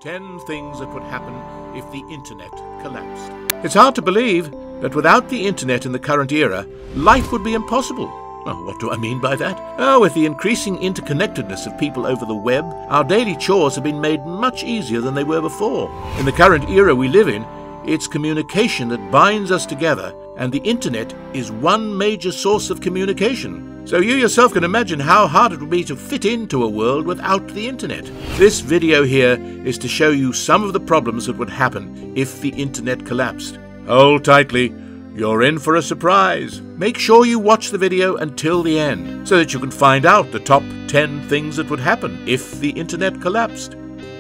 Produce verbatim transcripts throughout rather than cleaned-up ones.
ten things that would happen if the internet collapsed. It's hard to believe that without the internet in the current era, life would be impossible. Oh, what do I mean by that? Oh, with the increasing interconnectedness of people over the web, our daily chores have been made much easier than they were before. In the current era we live in, it's communication that binds us together, and the internet is one major source of communication. So you yourself can imagine how hard it would be to fit into a world without the internet. This video here is to show you some of the problems that would happen if the internet collapsed. Hold tightly, you're in for a surprise. Make sure you watch the video until the end so that you can find out the top ten things that would happen if the internet collapsed.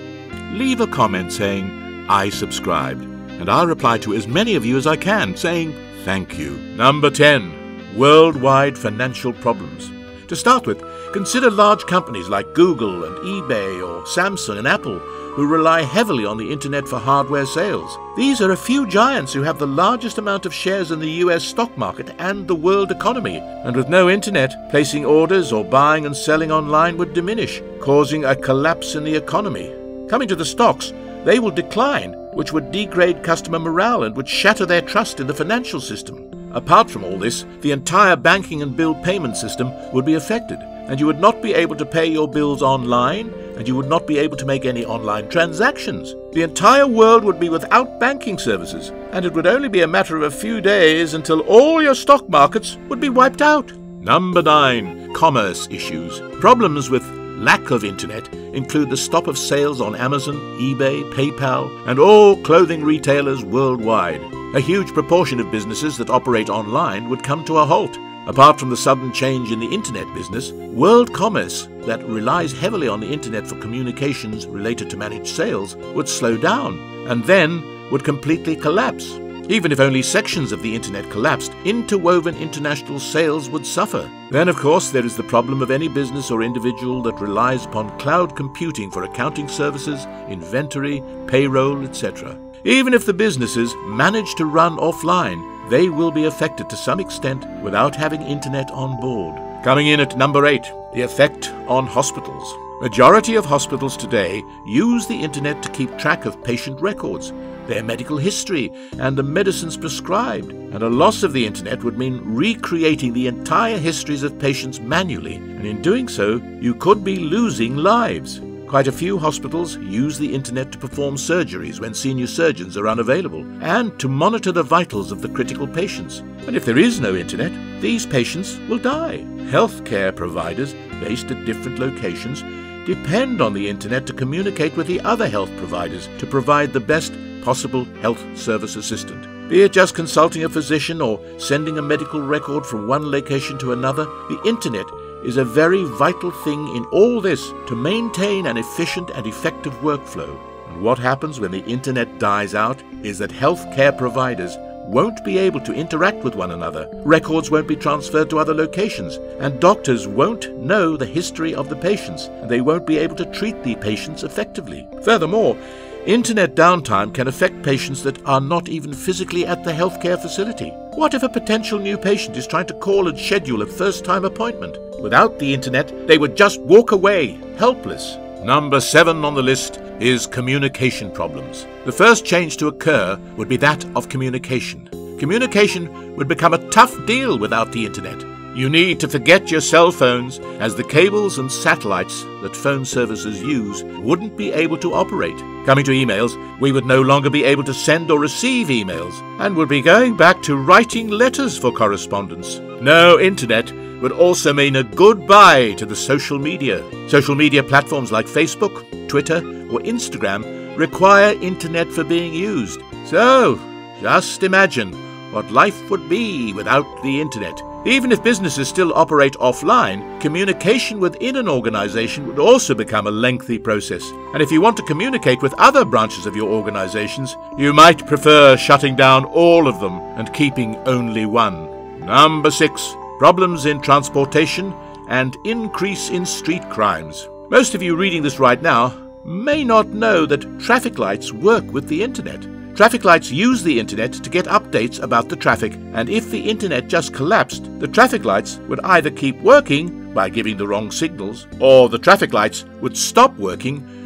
Leave a comment saying, "I subscribed," and I'll reply to as many of you as I can, saying thank you. Number ten. Worldwide financial problems. To start with, consider large companies like Google and eBay or Samsung and Apple who rely heavily on the internet for hardware sales. These are a few giants who have the largest amount of shares in the U S stock market and the world economy, and with no internet, placing orders or buying and selling online would diminish, causing a collapse in the economy. Coming to the stocks, they will decline, which would degrade customer morale and would shatter their trust in the financial system. Apart from all this, the entire banking and bill payment system would be affected, and you would not be able to pay your bills online, and you would not be able to make any online transactions. The entire world would be without banking services, and it would only be a matter of a few days until all your stock markets would be wiped out. Number nine. Commerce issues. Problems with lack of internet include the stop of sales on Amazon, eBay, PayPal, and all clothing retailers worldwide. A huge proportion of businesses that operate online would come to a halt. Apart from the sudden change in the internet business, world commerce that relies heavily on the internet for communications related to managed sales would slow down and then would completely collapse. Even if only sections of the internet collapsed, interwoven international sales would suffer. Then, of course, there is the problem of any business or individual that relies upon cloud computing for accounting services, inventory, payroll, et cetera. Even if the businesses manage to run offline, they will be affected to some extent without having internet on board. Coming in at number eight, the effect on hospitals. Majority of hospitals today use the internet to keep track of patient records, their medical history, and the medicines prescribed. And a loss of the internet would mean recreating the entire histories of patients manually, and in doing so, you could be losing lives. Quite a few hospitals use the internet to perform surgeries when senior surgeons are unavailable, and to monitor the vitals of the critical patients. And if there is no internet, these patients will die. Healthcare providers based at different locations depend on the internet to communicate with the other health providers to provide the best possible health service assistant. Be it just consulting a physician or sending a medical record from one location to another, the internet is a very vital thing in all this to maintain an efficient and effective workflow. And what happens when the internet dies out is that healthcare providers won't be able to interact with one another, records won't be transferred to other locations, and doctors won't know the history of the patients, and they won't be able to treat the patients effectively. Furthermore, internet downtime can affect patients that are not even physically at the healthcare facility. What if a potential new patient is trying to call and schedule a first-time appointment? Without the internet, they would just walk away, helpless. Number seven on the list is communication problems. The first change to occur would be that of communication. Communication would become a tough deal without the internet. You need to forget your cell phones, as the cables and satellites that phone services use wouldn't be able to operate. Coming to emails, we would no longer be able to send or receive emails, and would be going back to writing letters for correspondence. No internet would also mean a goodbye to the social media. Social media platforms like Facebook, Twitter, or Instagram require internet for being used. So, just imagine what life would be without the internet. Even if businesses still operate offline, communication within an organization would also become a lengthy process. And if you want to communicate with other branches of your organizations, you might prefer shutting down all of them and keeping only one. Number six. Problems in transportation and increase in street crimes. Most of you reading this right now may not know that traffic lights work with the internet. Traffic lights use the internet to get updates about the traffic, and if the internet just collapsed, the traffic lights would either keep working by giving the wrong signals, or the traffic lights would stop working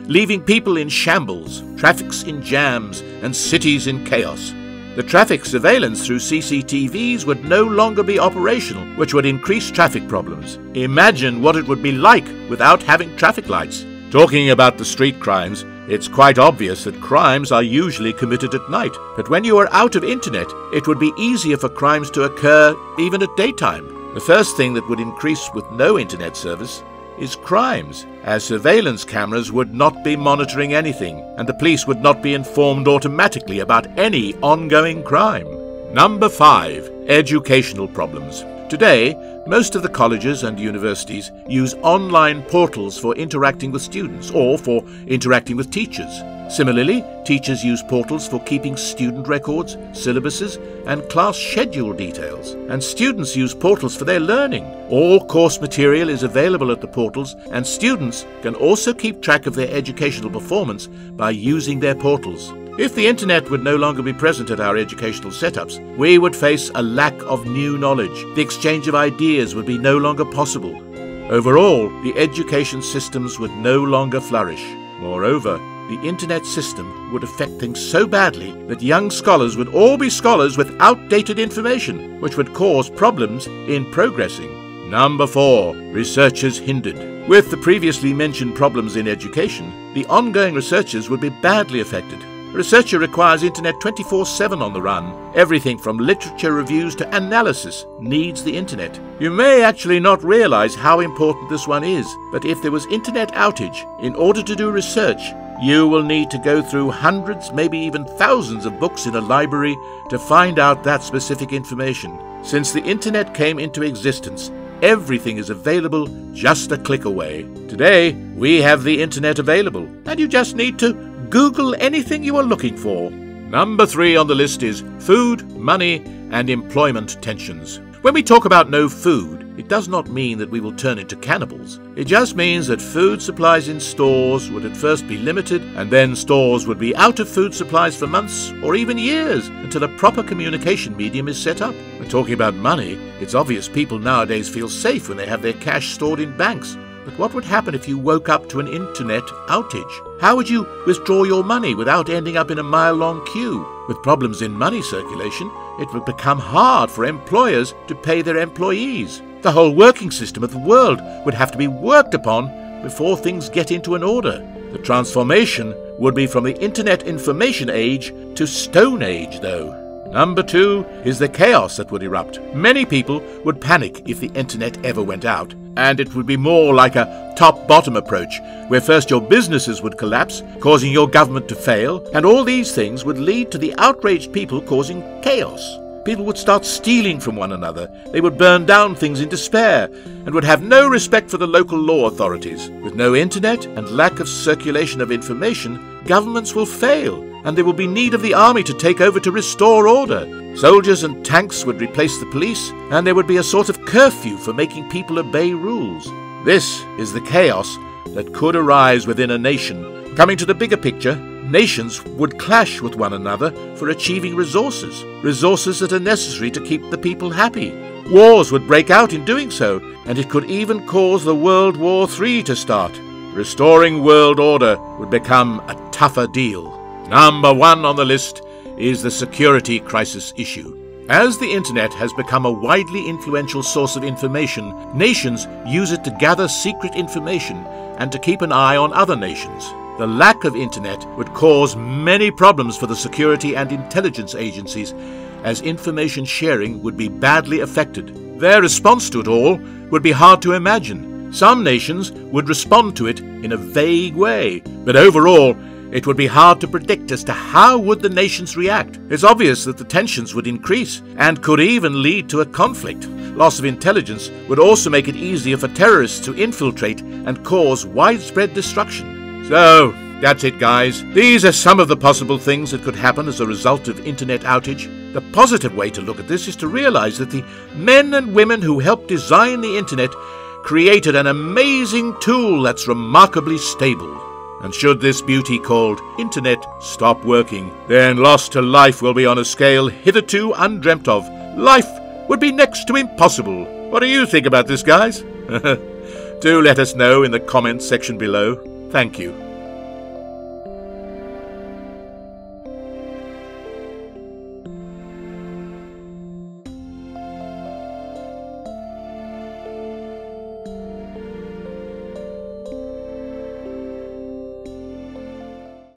leaving people in shambles, traffics in jams, and cities in chaos. The traffic surveillance through C C T Vs would no longer be operational, which would increase traffic problems. Imagine what it would be like without having traffic lights. Talking about the street crimes, it's quite obvious that crimes are usually committed at night, but when you are out of internet, it would be easier for crimes to occur even at daytime. The first thing that would increase with no internet service is crimes, as surveillance cameras would not be monitoring anything, and the police would not be informed automatically about any ongoing crime. Number five. Educational problems. Today, most of the colleges and universities use online portals for interacting with students or for interacting with teachers. Similarly, teachers use portals for keeping student records, syllabuses, and class schedule details. And students use portals for their learning. All course material is available at the portals, and students can also keep track of their educational performance by using their portals. If the internet would no longer be present at our educational setups, we would face a lack of new knowledge. The exchange of ideas would be no longer possible. Overall, the education systems would no longer flourish. Moreover, the internet system would affect things so badly that young scholars would all be scholars with outdated information, which would cause problems in progressing. Number four. Researchers hindered. With the previously mentioned problems in education, the ongoing researchers would be badly affected. A researcher requires internet twenty-four seven on the run. Everything from literature reviews to analysis needs the internet. You may actually not realize how important this one is, but if there was internet outage, in order to do research, you will need to go through hundreds, maybe even thousands of books in a library to find out that specific information. Since the internet came into existence, everything is available just a click away. Today, we have the internet available, and you just need to Google anything you are looking for. Number three on the list is food, money, and employment tensions. When we talk about no food, it does not mean that we will turn into cannibals. It just means that food supplies in stores would at first be limited, and then stores would be out of food supplies for months or even years until a proper communication medium is set up. When talking about money, it's obvious people nowadays feel safe when they have their cash stored in banks. But what would happen if you woke up to an internet outage? How would you withdraw your money without ending up in a mile-long queue? With problems in money circulation, it would become hard for employers to pay their employees. The whole working system of the world would have to be worked upon before things get into an order. The transformation would be from the internet information age to Stone Age, though. Number two is the chaos that would erupt. Many people would panic if the internet ever went out, and it would be more like a top-bottom approach, where first your businesses would collapse, causing your government to fail, and all these things would lead to the outraged people causing chaos. People would start stealing from one another, they would burn down things in despair, and would have no respect for the local law authorities. With no internet and lack of circulation of information, governments will fail, and there will be need of the army to take over to restore order. Soldiers and tanks would replace the police, and there would be a sort of curfew for making people obey rules. This is the chaos that could arise within a nation. Coming to the bigger picture, nations would clash with one another for achieving resources, resources that are necessary to keep the people happy. Wars would break out in doing so, and it could even cause the World War Three to start. Restoring world order would become a tougher deal. Number one on the list is the security crisis issue. As the internet has become a widely influential source of information, nations use it to gather secret information and to keep an eye on other nations. The lack of internet would cause many problems for the security and intelligence agencies, as information sharing would be badly affected. Their response to it all would be hard to imagine. Some nations would respond to it in a vague way, but overall, it would be hard to predict as to how would the nations react. It's obvious that the tensions would increase and could even lead to a conflict. Loss of intelligence would also make it easier for terrorists to infiltrate and cause widespread destruction. So, that's it, guys. These are some of the possible things that could happen as a result of internet outage. The positive way to look at this is to realize that the men and women who helped design the internet created an amazing tool that's remarkably stable. And should this beauty called internet stop working, then loss to life will be on a scale hitherto undreamt of. Life would be next to impossible. What do you think about this, guys? Do let us know in the comments section below. Thank you.